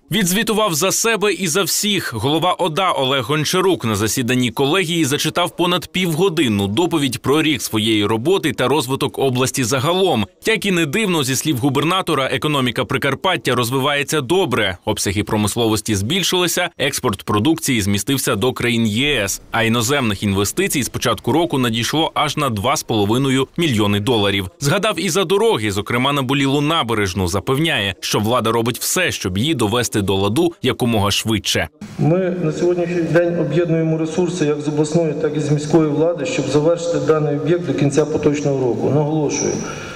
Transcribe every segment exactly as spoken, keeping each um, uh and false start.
Відзвітував за себе і за всіх. Голова ОДА Олег Гончарук на засіданні колегії зачитав понад півгодинну доповідь про рік своєї роботи та розвиток області загалом. Як і не дивно, зі слів губернатора, економіка Прикарпаття розвивається добре. Обсяги промисловості збільшилися, експорт продукції змістився до країн ЄС, а іноземних інвестицій з початку року надійшло аж на два з половиною мільйони доларів. Згадав і за дороги, зокрема наболілу набережну, запевняє, що влада робить все, щоб її довести до ладу якомога швидше. Ми на сьогоднішній день об'єднуємо ресурси як з обласної, так і з міської влади, щоб завершити даний об'єкт до кінця поточного року. Наголошую,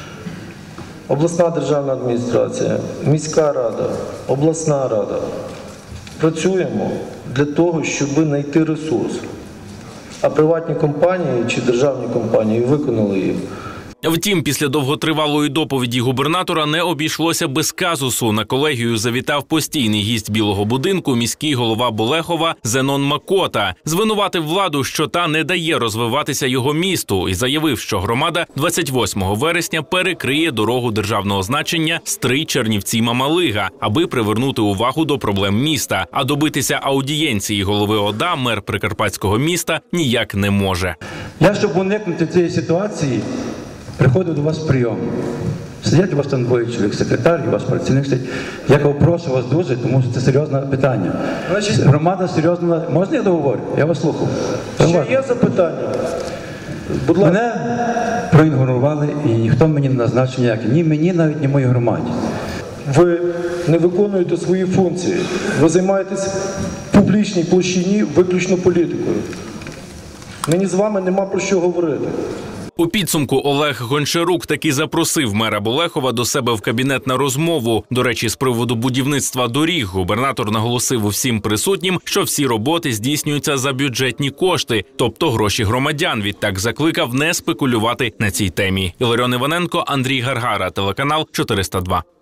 обласна державна адміністрація, міська рада, обласна рада. Працюємо для того, щоб знайти ресурс. А приватні компанії чи державні компанії виконали їх. Втім, після довготривалої доповіді губернатора не обійшлося без казусу. На колегію завітав постійний гість Білого будинку, міський голова Болехова Зенон Макота. Звинуватив владу, що та не дає розвиватися його місту, і заявив, що громада двадцять восьмого вересня перекриє дорогу державного значення Стрий-Чернівці-Мамалига, аби привернути увагу до проблем міста. А добитися аудієнції голови ОДА мер прикарпатського міста ніяк не може. Я, щоб уникнути цієї ситуації, приходив до вас в прийом. Сидять у вас там двоє чоловік, секретар, і ваш працівник сидить. Я кажу, прошу вас дуже, тому що це серйозне питання. Значить, громада серйозна. Можна я договорю? Я вас слухав. Ще є запитання? Будь ласка. Мене проігнорували, і ніхто мені не назначив ніякі. Ні мені, навіть ні моїй громаді. Ви не виконуєте свої функції. Ви займаєтесь в публічній площині виключно політикою. Мені з вами нема про що говорити. У підсумку Олег Гончарук таки запросив мера Болехова до себе в кабінет на розмову. До речі, з приводу будівництва доріг губернатор наголосив усім присутнім, що всі роботи здійснюються за бюджетні кошти, тобто гроші громадян. Відтак закликав не спекулювати на цій темі. Іларіон Іваненко, Андрій Гаргара, телеканал чотириста два.